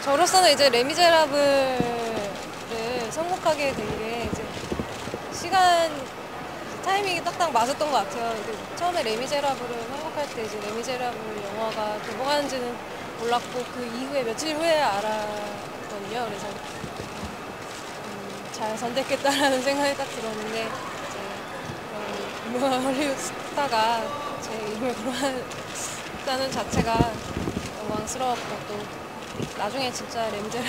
저로서는 이제 레미제라블을 성공하게 된 게 이제 시간 타이밍이 딱딱 맞았던 것 같아요. 이제 처음에 레미제라블을 선곡할 때 이제 레미제라블 영화가 개봉하는지는 몰랐고 그 이후에 며칠 후에 알았거든요. 그래서 잘 선택했다라는 생각이 딱 들었는데 이제 그런 유명한 헐리우드 스타가 제 이름을 거론했다는 자체가 영광스러웠고 또 나중에 진짜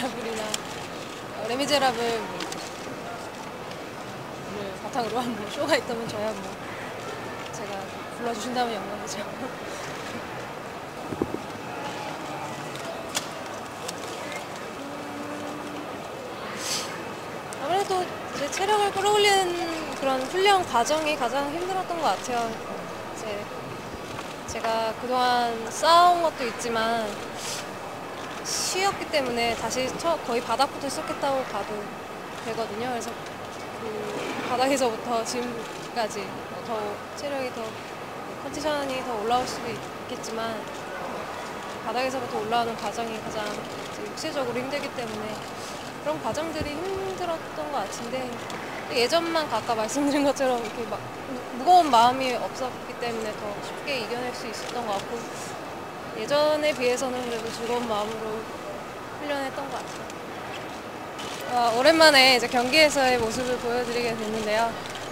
레미제라블을 바탕으로 한 뭐 쇼가 있다면 저야 뭐 제가 불러주신다면 영광이죠. 아무래도 이제 체력을 끌어올리는 그런 훈련 과정이 가장 힘들었던 것 같아요. 이제 제가 그동안 쌓아온 것도 있지만 쉬었기 때문에 다시 거의 바닥부터 시작했다고 봐도 되거든요. 그래서 그 바닥에서부터 지금까지 더 체력이 더 컨디션이 더 올라올 수도 있겠지만 바닥에서부터 올라오는 과정이 가장 육체적으로 힘들기 때문에 그런 과정들이 힘들었던 것 같은데 예전만 아까 말씀드린 것처럼 이렇게 막 무거운 마음이 없었기 때문에 더 쉽게 이겨낼 수 있었던 것 같고 예전에 비해서는 그래도 즐거운 마음으로 훈련했던 것 같아요. 오랜만에 이제 경기에서의 모습을 보여드리게 됐는데요.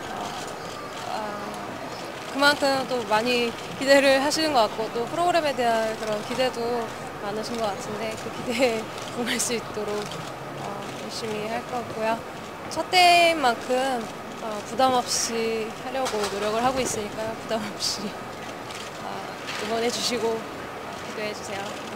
그만큼 또 많이 기대를 하시는 것 같고 또 프로그램에 대한 그런 기대도 많으신 것 같은데 그 기대에 부응할 수 있도록 열심히 할 거고요. 첫 대인 만큼 부담 없이 하려고 노력을 하고 있으니까요. 부담 없이 응원해 주시고 기도해 주세요.